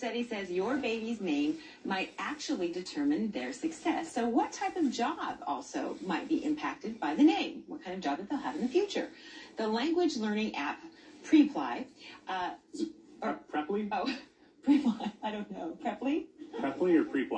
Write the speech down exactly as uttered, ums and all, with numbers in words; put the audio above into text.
study says your baby's name might actually determine their success. So what type of job also might be impacted by the name? What kind of job that they'll have in the future? The language learning app Preply, uh, or Preply? Oh, Preply, I don't know. Preply? Preply or Preply?